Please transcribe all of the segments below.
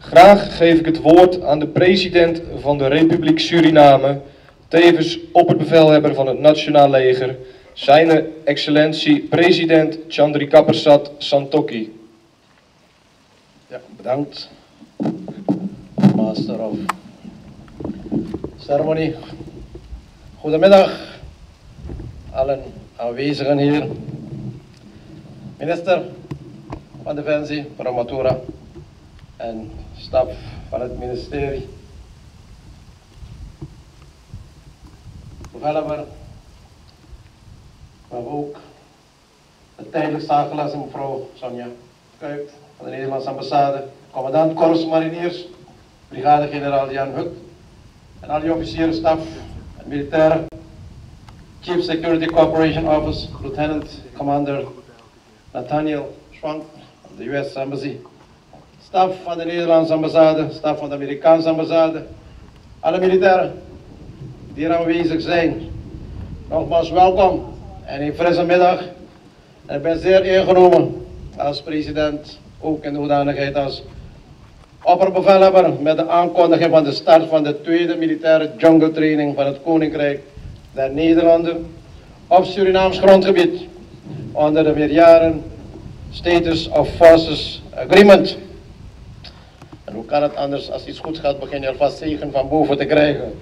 Graag geef ik het woord aan de president van de Republiek Suriname, tevens opperbevelhebber van het Nationaal Leger, zijn excellentie president Chandrika Persat Santokhi. Ja, bedankt. Master of Ceremony. Goedemiddag, allen aanwezigen hier. Minister van Defensie, Pramatura, en staf van het ministerie. Bevelhebber, maar ook de tijdelijk zakenlasse mevrouw Sonja Kuip van de Nederlandse ambassade, commandant Korps Mariniers, brigade-generaal Jan Hut en al die officieren, staf en militairen, Chief Security Cooperation Office, Lieutenant Commander Nathaniel Schwank van de US Embassy, staf van de Nederlandse ambassade, staf van de Amerikaanse ambassade, alle militairen die hier aanwezig zijn. Nogmaals welkom en een frisse middag. En ik ben zeer ingenomen als president, ook in de hoedanigheid als opperbevelhebber, met de aankondiging van de start van de tweede militaire jungle training van het Koninkrijk der Nederlanden op Surinaams grondgebied onder de meerjaren Status of Forces Agreement. En hoe kan het anders, als iets goed gaat, begin je alvast zegen van boven te krijgen.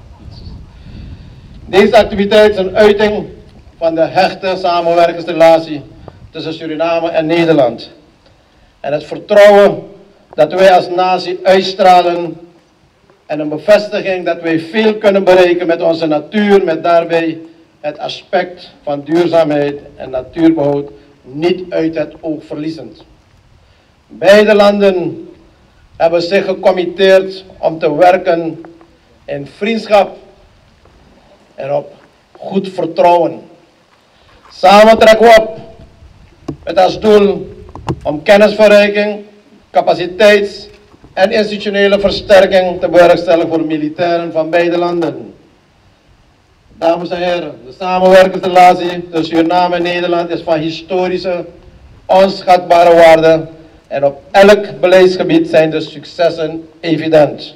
Deze activiteit is een uiting van de hechte samenwerkingsrelatie tussen Suriname en Nederland. En het vertrouwen dat wij als natie uitstralen en een bevestiging dat wij veel kunnen bereiken met onze natuur, met daarbij het aspect van duurzaamheid en natuurbehoud niet uit het oog verliezend. Beide landen hebben zich gecommitteerd om te werken in vriendschap en op goed vertrouwen. Samen trekken we op met als doel om kennisverrijking, capaciteits- en institutionele versterking te bewerkstelligen voor militairen van beide landen. Dames en heren, de samenwerkingsrelatie tussen Suriname en Nederland is van historische, onschatbare waarde en op elk beleidsgebied zijn de successen evident.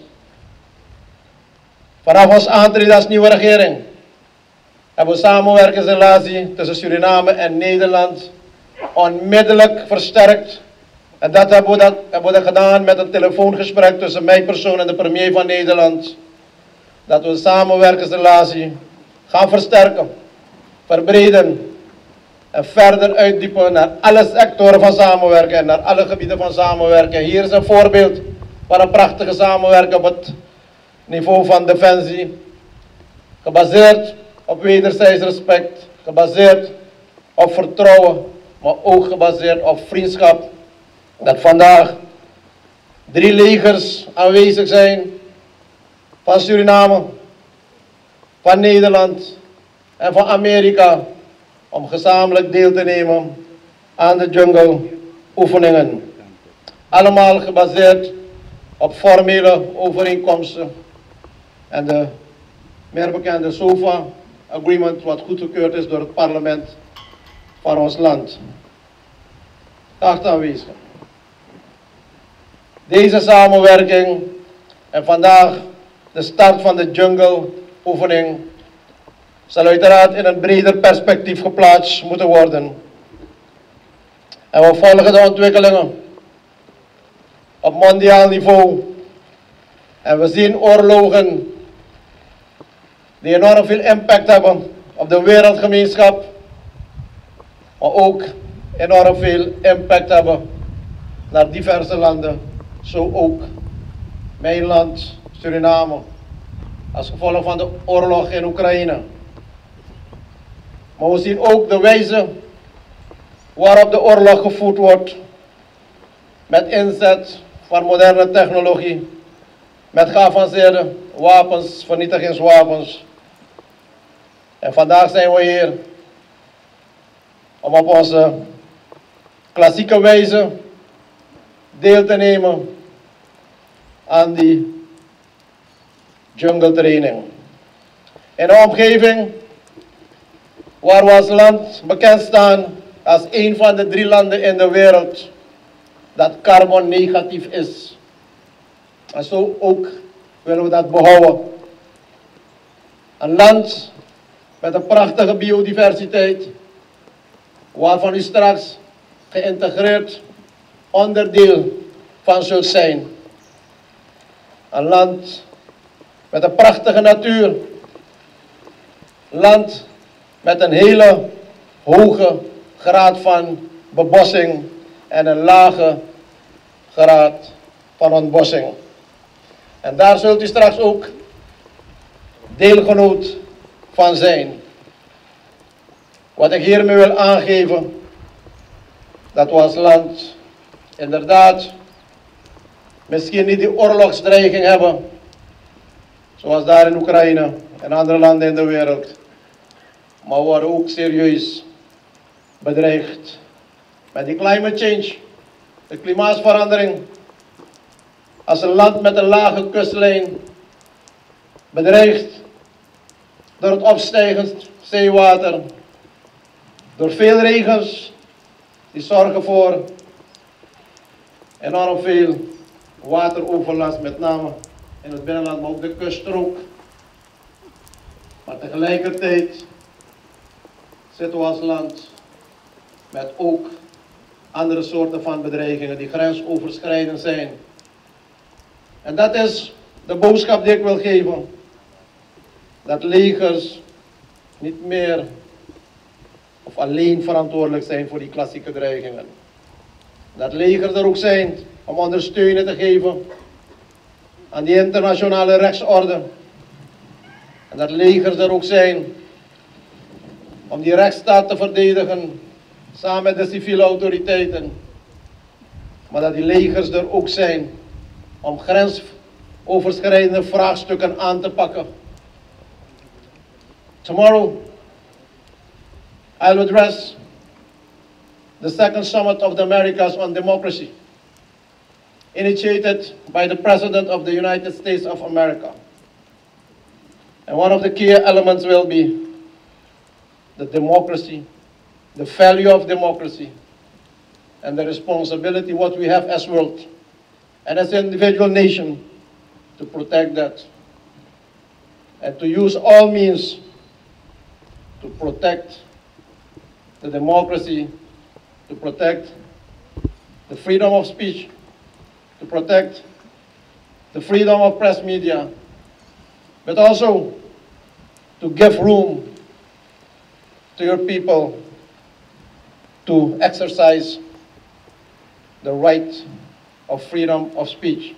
Vanaf ons aantreden als nieuwe regering hebben we samenwerkingsrelatie tussen Suriname en Nederland onmiddellijk versterkt. En dat hebben we gedaan met een telefoongesprek tussen mij persoon en de premier van Nederland. Dat we de samenwerkingsrelatie gaan versterken, verbreden en verder uitdiepen naar alle sectoren van samenwerken en naar alle gebieden van samenwerken. Hier is een voorbeeld van een prachtige samenwerking op het niveau van defensie, gebaseerd op wederzijds respect, gebaseerd op vertrouwen, maar ook gebaseerd op vriendschap. Dat vandaag 3 legers aanwezig zijn van Suriname, van Nederland en van Amerika om gezamenlijk deel te nemen aan de jungle oefeningen. Allemaal gebaseerd op formele overeenkomsten en de meer bekende SOFA Agreement, wat goedgekeurd is door het parlement van ons land. Geachte aanwezigen. Deze samenwerking en vandaag de start van de jungle oefening zal uiteraard in een breder perspectief geplaatst moeten worden. En we volgen de ontwikkelingen op mondiaal niveau. En we zien oorlogen die enorm veel impact hebben op de wereldgemeenschap, maar ook enorm veel impact hebben naar diverse landen, zo ook mijn land, Suriname, als gevolg van de oorlog in Oekraïne. Maar we zien ook de wijze waarop de oorlog gevoerd wordt, met inzet van moderne technologie, met geavanceerde wapens, vernietigingswapens. En vandaag zijn we hier om op onze klassieke wijze deel te nemen aan die jungle training. In een omgeving waar we als land bekend staan als een van de 3 landen in de wereld dat carbon negatief is. En zo ook willen we dat behouden. Een land met een prachtige biodiversiteit, waarvan u straks geïntegreerd onderdeel van zult zijn. Een land met een prachtige natuur. Een land met een hele hoge graad van bebossing en een lage graad van ontbossing. En daar zult u straks ook deelgenoot van zijn. Wat ik hiermee wil aangeven, dat we als land inderdaad misschien niet die oorlogsdreiging hebben, zoals daar in Oekraïne en andere landen in de wereld. Maar we worden ook serieus bedreigd met die climate change, de klimaatverandering. Als een land met een lage kustlijn bedreigd door het opstijgend zeewater, door veel regens, die zorgen voor enorm veel wateroverlast, met name in het binnenland, maar ook de kuststrook. Maar tegelijkertijd zitten we als land met ook andere soorten van bedreigingen die grensoverschrijdend zijn. En dat is de boodschap die ik wil geven. Dat legers niet meer of alleen verantwoordelijk zijn voor die klassieke dreigingen. Dat legers er ook zijn om ondersteuning te geven aan die internationale rechtsorde. En dat legers er ook zijn om die rechtsstaat te verdedigen samen met de civiele autoriteiten. Maar dat die legers er ook zijn om grensoverschrijdende vraagstukken aan te pakken. Tomorrow, I'll address the second summit of the Americas on democracy, initiated by the President of the United States of America. And one of the key elements will be the democracy, the value of democracy, and the responsibility what we have as world and as an individual nation to protect that and to use all means to protect the democracy, to protect the freedom of speech, to protect the freedom of press media, but also to give room to your people to exercise the right of freedom of speech.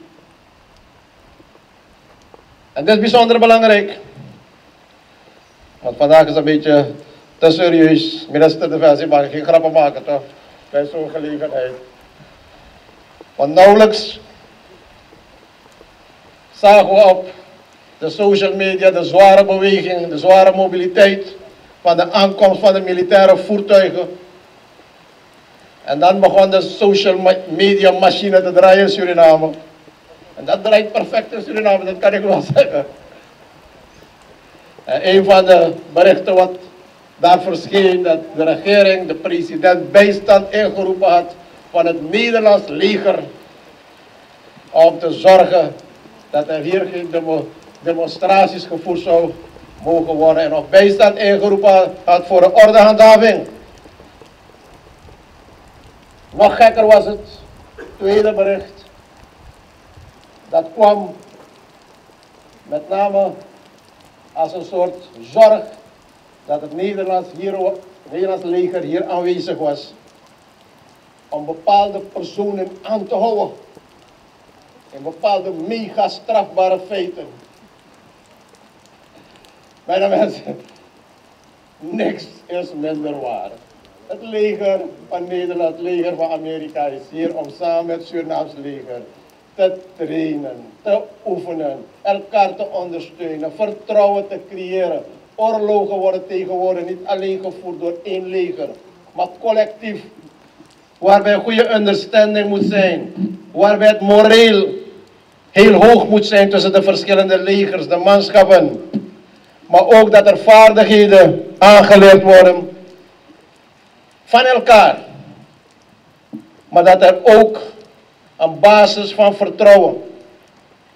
En dit is bijzonder belangrijk, want vandaag is een beetje te serieus. Minister Defensie mag geen grappen maken toch, bij zo'n gelegenheid. Want nauwelijks zagen we op de social media de zware beweging, de zware mobiliteit van de aankomst van de militaire voertuigen. En dan begon de social media machine te draaien in Suriname. En dat draait perfect in Suriname, dat kan ik wel zeggen. En een van de berichten wat daar verscheen, dat de regering, de president, bijstand ingeroepen had van het Nederlands leger om te zorgen dat er hier geen demonstraties gevoerd zou mogen worden en nog bijstand ingeroepen had voor de ordehandhaving. Nog gekker was het tweede bericht. Dat kwam met name als een soort zorg dat het Nederlands leger hier aanwezig was om bepaalde personen aan te houden in bepaalde mega strafbare feiten. Mijn mensen, niks is minder waar. Het leger van Nederland, het leger van Amerika is hier om samen met het Surinaams leger te trainen, te oefenen, elkaar te ondersteunen, vertrouwen te creëren. Oorlogen worden tegenwoordig niet alleen gevoerd door één leger, maar collectief. Waarbij een goede understanding moet zijn, waarbij het moreel heel hoog moet zijn tussen de verschillende legers, de manschappen. Maar ook dat er vaardigheden aangeleerd worden van elkaar. Maar dat er ook een basis van vertrouwen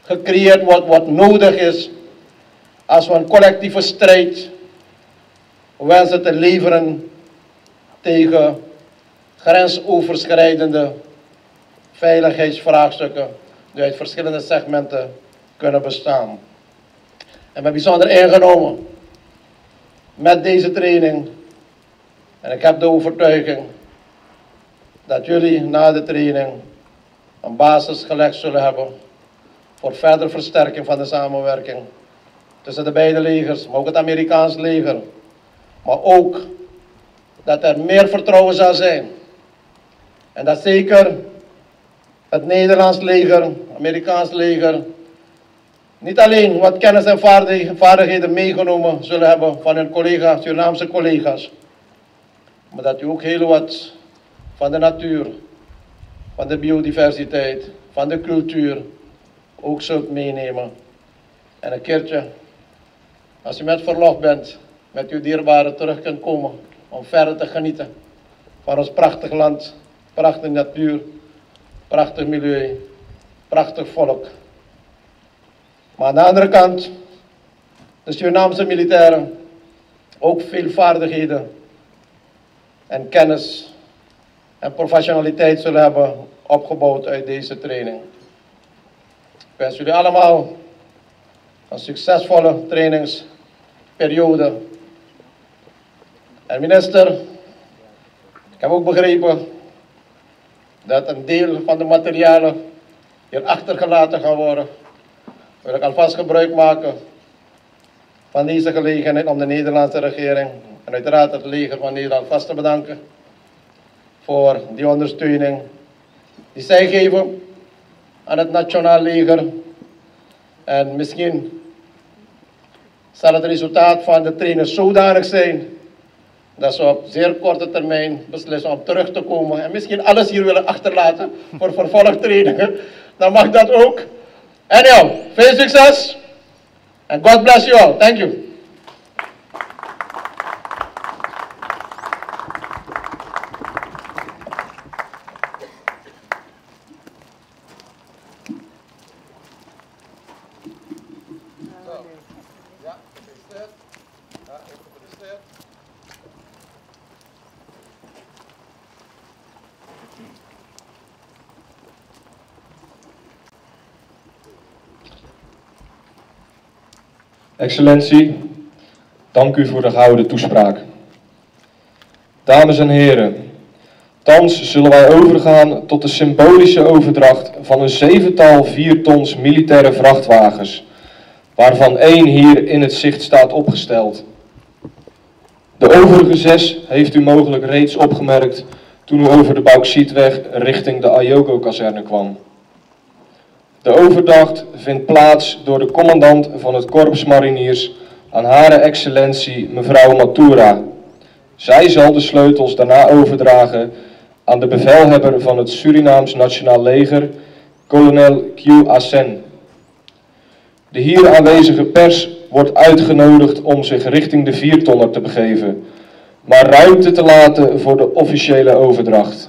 gecreëerd wordt wat nodig is als we een collectieve strijd wensen te leveren tegen grensoverschrijdende veiligheidsvraagstukken die uit verschillende segmenten kunnen bestaan. En ben bijzonder ingenomen met deze training en ik heb de overtuiging dat jullie na de training een basis gelegd zullen hebben voor verdere versterking van de samenwerking tussen de beide legers, maar ook het Amerikaans leger. Maar ook dat er meer vertrouwen zal zijn. En dat zeker het Nederlands leger, het Amerikaans leger, niet alleen wat kennis en vaardigheden meegenomen zullen hebben van hun collega's, Surinaamse collega's, maar dat u ook heel wat van de natuur, van de biodiversiteit, van de cultuur ook zult meenemen. En een keertje, als u met verlof bent, met uw dierbaren terug kunt komen om verder te genieten van ons prachtig land, prachtige natuur, prachtig milieu, prachtig volk. Maar aan de andere kant, de Surinaamse militairen ook veel vaardigheden en kennis en professionaliteit zullen hebben opgebouwd uit deze training. Ik wens jullie allemaal een succesvolle trainingsperiode. En minister, ik heb ook begrepen dat een deel van de materialen hier achtergelaten gaan worden. Wil ik alvast gebruik maken van deze gelegenheid om de Nederlandse regering en uiteraard het leger van Nederland vast te bedanken voor die ondersteuning die zij geven aan het nationaal leger. En misschien zal het resultaat van de training zodanig zijn dat ze op zeer korte termijn beslissen om terug te komen en misschien alles hier willen achterlaten voor vervolgtrainingen. Dan mag dat ook. Anyhow, veel succes and God bless you all. Thank you. Excellentie, dank u voor de gehouden toespraak. Dames en heren, thans zullen wij overgaan tot de symbolische overdracht van een 7-tal 4-tons militaire vrachtwagens, waarvan 1 hier in het zicht staat opgesteld. De overige 6 heeft u mogelijk reeds opgemerkt toen u over de Bauxietweg richting de Ayogo-kazerne kwam. De overdracht vindt plaats door de commandant van het Korps Mariniers aan Hare Excellentie mevrouw Matura. Zij zal de sleutels daarna overdragen aan de bevelhebber van het Surinaams Nationaal Leger, kolonel Q. Assen. De hier aanwezige pers wordt uitgenodigd om zich richting de 4-tonner te begeven, maar ruimte te laten voor de officiële overdracht.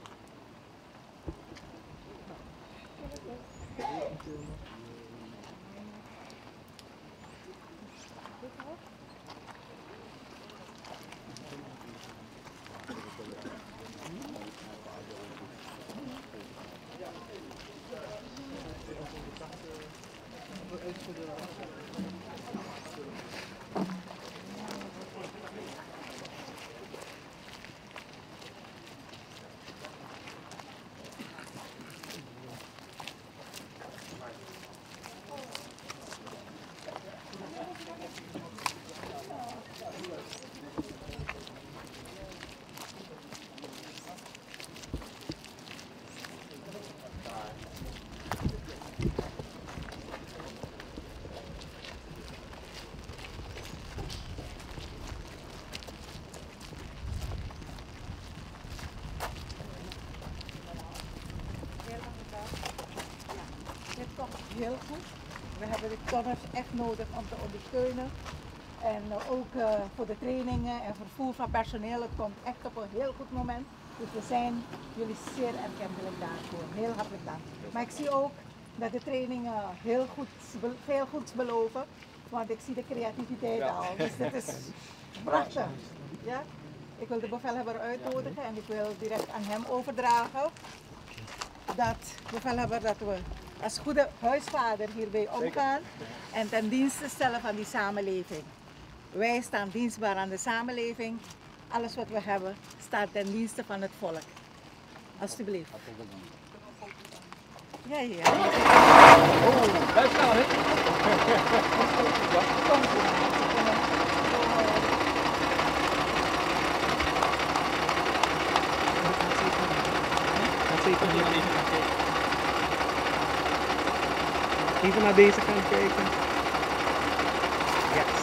Heel goed. We hebben de tonners echt nodig om te ondersteunen. En ook voor de trainingen en vervoer van personeel. Het komt echt op een heel goed moment. Dus we zijn jullie zeer erkentelijk daarvoor. Heel hartelijk dank. Maar ik zie ook dat de trainingen veel goeds beloven. Want ik zie de creativiteit al. Dus dit is prachtig. Ja? Ik wil de bevelhebber uitnodigen en ik wil direct aan hem overdragen. Bevelhebber, dat we als goede huisvader hierbij omgaan en ten dienste stellen van die samenleving. Wij staan dienstbaar aan de samenleving. Alles wat we hebben staat ten dienste van het volk. Alsjeblieft. Ja, ja. Oh, blijf staan, hè? Even naar deze kant kijken. Yes.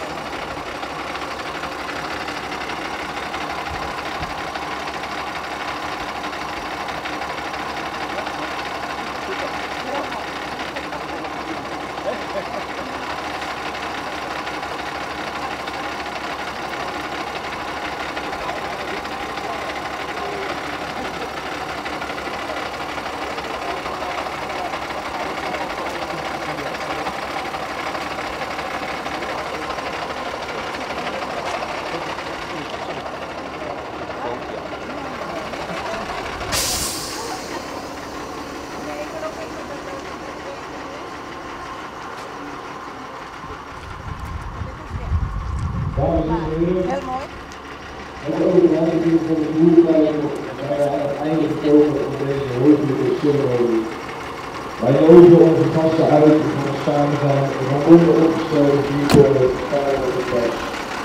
Heel mooi. Het overhandiging van de voertuigen zijn we aan het einde gekomen van deze heugelijke ceremonie. Wij nodigen onze gasten uit om het samen zijn van onderopgestelde vierkoren stijl op de pers.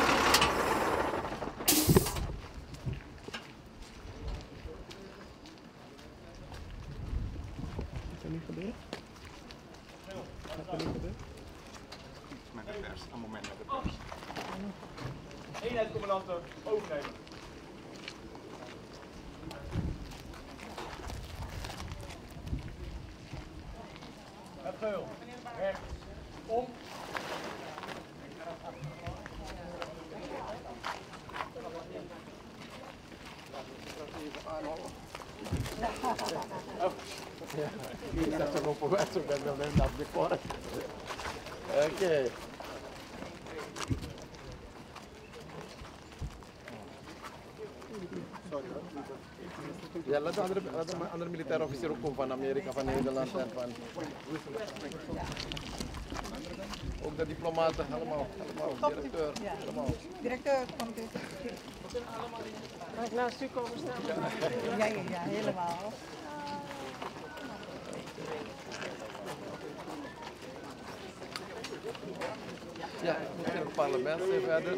Wat is er nu gebeurd? Wat is er nu gebeurd? Met de pers, een moment met de pers. Eenheidscommandanten overnemen. Het geul. Rechts. Om. Oké. Ja, laat een andere militair officier ook komen van Amerika, van Nederland en van... Ook de diplomaten, allemaal, directeur, Ja. allemaal. Directeur, komt u. Mag ik naast u komen staan? Ja, helemaal. Ja, in het parlement en verder.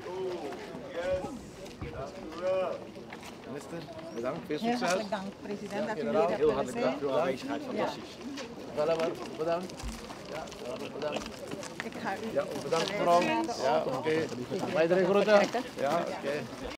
Minister, bedankt, veel Heel succes. hartelijk dank, president, dat u generaal, hier hebt heel willen hartelijk zijn. dank voor uw aanwezigheid, fantastisch. Bedankt. Ja, bedankt. Ik ga u Ja, bedankt mevrouw. Ja, oké. Wij groeten. Ja, oké.